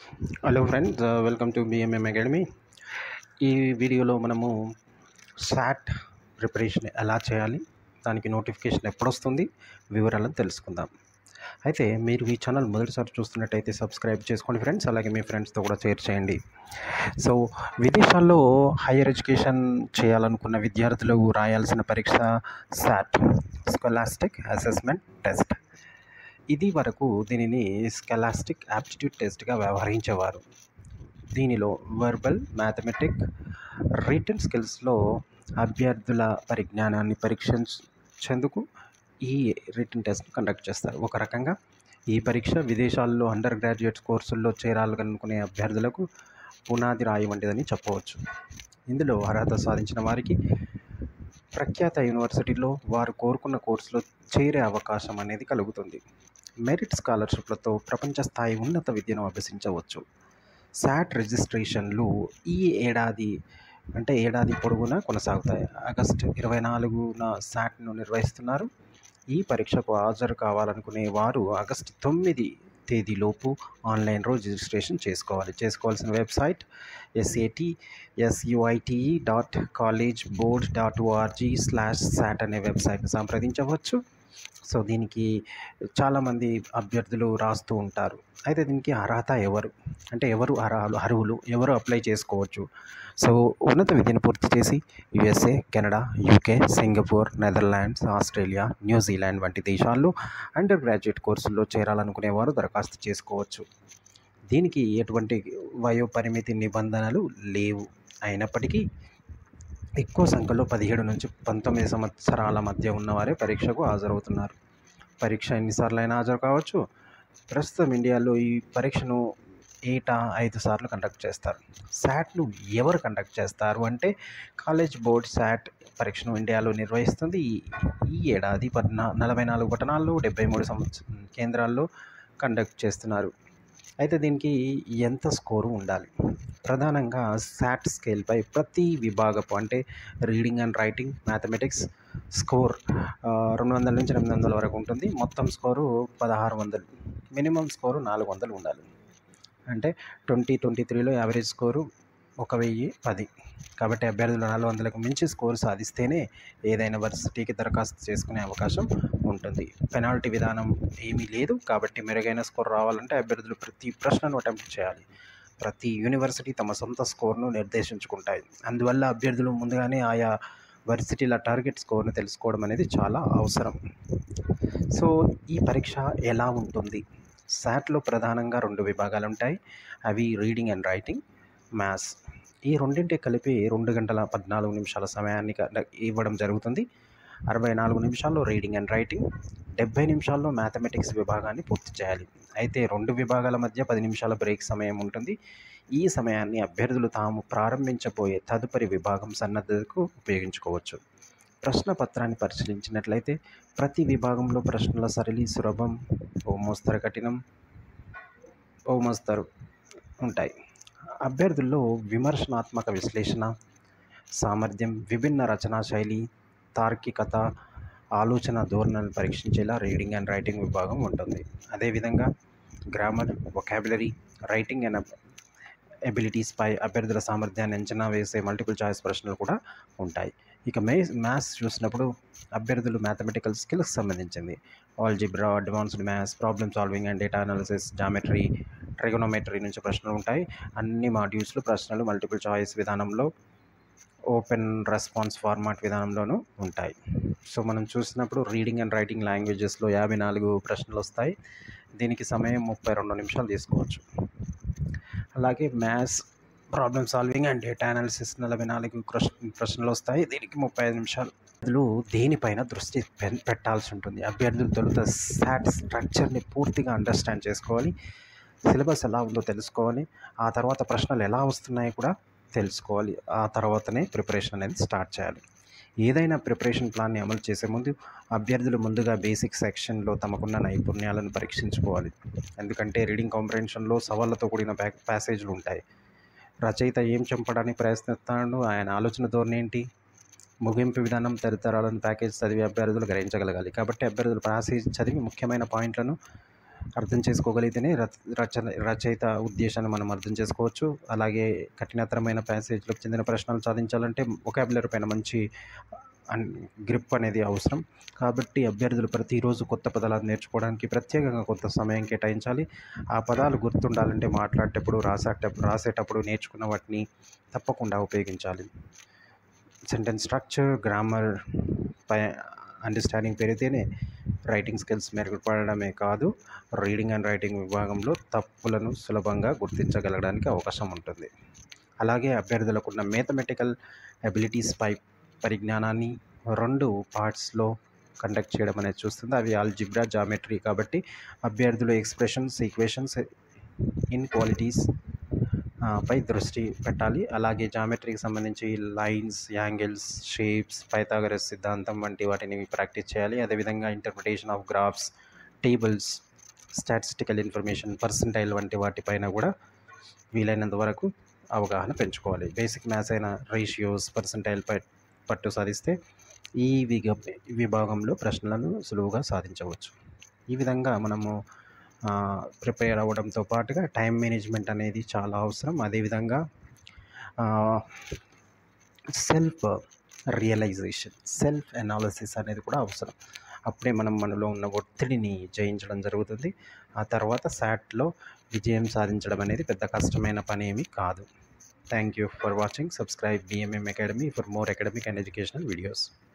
Hello friends, welcome to BMM academy. ఈ వీడియోలో మనము సాట్ ప్రిపరేషన్ ఎలా చేయాలి, దానికి నోటిఫికేషన్ ఎప్పుడొస్తుంది, వివరాలను తెలుసుకుందాం. అయితే మీరు ఈ ఛానల్ మొదటిసారి చూస్తున్నట్టయితే సబ్స్క్రైబ్ చేసుకోండి ఫ్రెండ్స్, అలాగే మీ ఫ్రెండ్స్తో కూడా షేర్ చేయండి. సో విదేశాల్లో హైయర్ ఎడ్యుకేషన్ చేయాలనుకున్న విద్యార్థులు రాయాల్సిన పరీక్ష సాట్, స్కాలాస్టిక్ అసెస్మెంట్ టెస్ట్. ఇది వరకు దీనిని స్కాలాస్టిక్ యాప్టిట్యూడ్ టెస్ట్గా వ్యవహరించేవారు. దీనిలో వర్బల్, మ్యాథమెటిక్, రిటన్ స్కిల్స్లో అభ్యర్థుల పరిజ్ఞానాన్ని పరీక్షించేందుకు ఈ రిటన్ టెస్ట్ కండక్ట్ చేస్తారు. ఒక రకంగా ఈ పరీక్ష విదేశాల్లో అండర్ గ్రాడ్యుయేట్ కోర్సుల్లో చేరాలనుకునే అభ్యర్థులకు పునాది రాయి వంటిదని చెప్పవచ్చు. ఇందులో అర్హత సాధించిన వారికి ప్రఖ్యాత యూనివర్సిటీలో వారు కోరుకున్న కోర్సులో చేరే అవకాశం అనేది కలుగుతుంది. మెరిట్ స్కాలర్షిప్లతో ప్రపంచ స్థాయి ఉన్నత విద్యను అభ్యసించవచ్చు. సాట్ రిజిస్ట్రేషన్లు ఈ ఏడాది పొడవునా కొనసాగుతాయి. ఆగస్టు 24న సాట్ను నిర్వహిస్తున్నారు. ఈ పరీక్షకు హాజరు కావాలనుకునే వారు ఆగస్టు 9 తేదీలోపు ఆన్లైన్లో రిజిస్ట్రేషన్ చేసుకోవాల్సిన వెబ్సైట్ sate.college.board.org/sat అనే వెబ్సైట్ని సంప్రదించవచ్చు. సో దీనికి చాలామంది అభ్యర్థులు రాస్తూ ఉంటారు. అయితే దీనికి అర్హత ఎవరు అర్హులు, ఎవరు అప్లై చేసుకోవచ్చు? సో ఉన్నత విద్యను పూర్తి చేసి USA, Canada, UK, Singapore, Netherlands, Australia, New Zealand వంటి దేశాల్లో అండర్ గ్రాడ్యుయేట్ కోర్సుల్లో చేరాలనుకునేవారు దరఖాస్తు చేసుకోవచ్చు. దీనికి ఎటువంటి వయోపరిమితి నిబంధనలు లేవు. అయినప్పటికీ ఎక్కువ సంఖ్యలో 17 నుంచి 19 సంవత్సరాల మధ్య ఉన్నవారే పరీక్షకు హాజరవుతున్నారు. పరీక్ష ఎన్నిసార్లు హాజరు కావచ్చు. ప్రస్తుతం ఇండియాలో ఈ పరీక్షను ఏటా 5 సార్లు కండక్ట్ చేస్తారు. సాట్ను ఎవరు కండక్ట్ చేస్తారు అంటే కాలేజ్ బోర్డ్ సాట్ పరీక్షను ఇండియాలో నిర్వహిస్తుంది. ఈ ఏడాది 44 పట్టణాల్లో 73 కేంద్రాల్లో కండక్ట్ చేస్తున్నారు. అయితే దీనికి ఎంత స్కోరు ఉండాలి? ప్రధానంగా సాట్ స్కేల్పై ప్రతి విభాగపు అంటే reading and writing, mathematics score 200 నుంచి 800 వరకు ఉంటుంది. మొత్తం స్కోరు 1600. మినిమం స్కోరు 400 ఉండాలి. అంటే 2023లో యావరేజ్ స్కోరు 1010. కాబట్టి అభ్యర్థులు 400కు మించి స్కోరు సాధిస్తేనే ఏదైనా వర్సిటీకి దరఖాస్తు చేసుకునే అవకాశం ఉంటుంది. పెనాల్టీ విధానం ఏమీ లేదు. కాబట్టి మెరుగైన స్కోర్ రావాలంటే అభ్యర్థులు ప్రతి ప్రశ్నను అటెంప్ట్ చేయాలి. ప్రతి యూనివర్సిటీ తమ సొంత స్కోర్ను నిర్దేశించుకుంటాయి. అందువల్ల అభ్యర్థులు ముందుగానే ఆయా వర్సిటీల టార్గెట్ స్కోర్ను తెలుసుకోవడం అనేది చాలా అవసరం. సో ఈ పరీక్ష ఎలా ఉంటుంది? సాట్లో ప్రధానంగా 2 విభాగాలు ఉంటాయి. అవి రీడింగ్ అండ్ రైటింగ్, మ్యాథ్స్. ఈ రెండింటి కలిపి 2 గంటల 14 నిమిషాల సమయాన్ని ఇవ్వడం జరుగుతుంది. 64 నిమిషాల్లో రీడింగ్ అండ్ రైటింగ్, 70 నిమిషాల్లో మ్యాథమెటిక్స్ విభాగాన్ని పూర్తి చేయాలి. అయితే 2 విభాగాల మధ్య 10 నిమిషాల బ్రేక్ సమయం ఉంటుంది. ఈ సమయాన్ని అభ్యర్థులు తాము ప్రారంభించబోయే తదుపరి విభాగం సన్నద్ధతకు ఉపయోగించుకోవచ్చు. ప్రశ్న పత్రాన్ని పరిశీలించినట్లయితే ప్రతి విభాగంలో ప్రశ్నల సరళి సులభం, ఓ మోస్తరు కఠినం, ఓ మోస్తరు ఉంటాయి. అభ్యర్థుల్లో విమర్శనాత్మక విశ్లేషణ సామర్థ్యం, విభిన్న రచనా శైలి, తార్కికత, ఆలోచన ధోరణిని పరీక్షించేలా రీడింగ్ అండ్ రైటింగ్ విభాగం ఉంటుంది. అదేవిధంగా గ్రామర్, వొకాబులరీ, రైటింగ్ అండ్ ఎబిలిటీస్పై అభ్యర్థుల సామర్థ్యాన్ని అంచనా వేసే మల్టిపుల్ చాయిస్ ప్రశ్నలు కూడా ఉంటాయి. ఇక మ్యాథ్స్ చూసినప్పుడు అభ్యర్థులు మ్యాథమెటికల్ స్కిల్స్ సంబంధించింది algebra, advanced maths, problem solving and data analysis, geometry, trigonometry నుంచి ప్రశ్నలు ఉంటాయి. అన్ని మాడ్యూల్స్లో ప్రశ్నలు మల్టిపుల్ చాయిస్ విధానంలో, ఓపెన్ రెస్పాన్స్ ఫార్మాట్ విధానంలోనూ ఉంటాయి. సో మనం చూసినప్పుడు రీడింగ్ అండ్ రైటింగ్ లాంగ్వేజెస్లో 54 ప్రశ్నలు వస్తాయి. దీనికి సమయం 32 నిమిషాలు తీసుకోవచ్చు. అలాగే maths, problem solving and data analysis 44 ప్రశ్నలు వస్తాయి. దీనికి 35 నిమిషాలు. దేనిపైన దృష్టి పెట్టాల్సి ఉంటుంది? అభ్యర్థులు తొలుత సాట్ స్ట్రక్చర్ని పూర్తిగా అండర్స్టాండ్ చేసుకోవాలి. సిలబస్ ఎలా ఉందో తెలుసుకోవాలి. ఆ తర్వాత ప్రశ్నలు ఎలా వస్తున్నాయో కూడా తెలుసుకోవాలి. ఆ తర్వాతనే ప్రిపరేషన్ అనేది స్టార్ట్ చేయాలి. ఏదైనా ప్రిపరేషన్ ప్లాన్ని అమలు చేసే ముందు అభ్యర్థులు ముందుగా బేసిక్ సెక్షన్లో తమకున్న నైపుణ్యాలను పరీక్షించుకోవాలి. ఎందుకంటే రీడింగ్ కాంప్రహెన్షన్లో సవాళ్ళతో కూడిన ప్యాసేజ్లు ఉంటాయి. రచయిత ఏం చంపడానికి ప్రయత్నిస్తాడు, ఆయన ఆలోచన ధోరణి ఏంటి, ముగింపు విధానం తదితరాలను ప్యాకేజ్ చదివి అభ్యర్థులు గ్రహించగలగాలి. కాబట్టి అభ్యర్థులు ప్యాసేజ్ చదివి ముఖ్యమైన పాయింట్లను అర్థం చేసుకోగలిగితేనే రచయిత ఉద్దేశాన్ని మనం అర్థం చేసుకోవచ్చు. అలాగే కఠినతరమైన ప్యాసేజ్లకు చెందిన ప్రశ్నలు సాధించాలంటే వొకాబులరీ పైన మంచి గ్రిప్ అనేది అవసరం. కాబట్టి అభ్యర్థులు ప్రతిరోజు కొత్త పదాలు నేర్చుకోవడానికి ప్రత్యేకంగా కొంత సమయం కేటాయించాలి. ఆ పదాలు గుర్తుండాలంటే మాట్లాడేటప్పుడు, రాసేటప్పుడు నేర్చుకున్న వాటిని తప్పకుండా ఉపయోగించాలి. సెంటెన్స్ స్ట్రక్చర్, గ్రామర్ పై అండర్స్టాండింగ్ పెరిగితేనే రైటింగ్ స్కిల్స్ మెరుగుపడడమే కాదు, రీడింగ్ అండ్ రైటింగ్ విభాగంలో తప్పులను సులభంగా గుర్తించగలగడానికి అవకాశం ఉంటుంది. అలాగే అభ్యర్థులకున్న మ్యాథమెటికల్ అబిలిటీస్ పై పరిజ్ఞానాన్ని 2 పార్ట్స్లో కండక్ట్ చేయడం అనేది చూస్తుంది. అవి ఆల్జిబ్రా, జామెట్రీ. కాబట్టి అభ్యర్థులు ఎక్స్ప్రెషన్స్, ఈక్వేషన్స్, ఇన్క్వాలిటీస్ పై దృష్టి పెట్టాలి. అలాగే జామెట్రీకి సంబంధించి లైన్స్, యాంగిల్స్, షేప్స్, పైథాగరస్ సిద్ధాంతం వంటి వాటిని ప్రాక్టీస్ చేయాలి. అదేవిధంగా interpretation of graphs, tables, statistical information, percentile వంటి వాటిపైన కూడా వీలైనంత వరకు అవగాహన పెంచుకోవాలి. బేసిక్ మ్యాథ్స్ అయిన రేషియోస్, పర్సంటైల్ పై పట్టు సాధిస్తే ఈ విభాగంలో ప్రశ్నలను సులువుగా సాధించవచ్చు. ఈ విధంగా మనము ప్రిపేర్ అవ్వడంతో పాటుగా టైం మేనేజ్మెంట్ అనేది చాలా అవసరం. అదేవిధంగా సెల్ఫ్ రియలైజేషన్, సెల్ఫ్ అనాలిసిస్ అనేది కూడా అవసరం. అప్పుడే మనం మనలో ఉన్న ఒత్తిడిని జయించడం జరుగుతుంది. ఆ తర్వాత SATలో విజయం సాధించడం అనేది పెద్ద కష్టమైన పని ఏమీ కాదు. Thank you for watching. Subscribe BMM Academy for more academic and educational videos.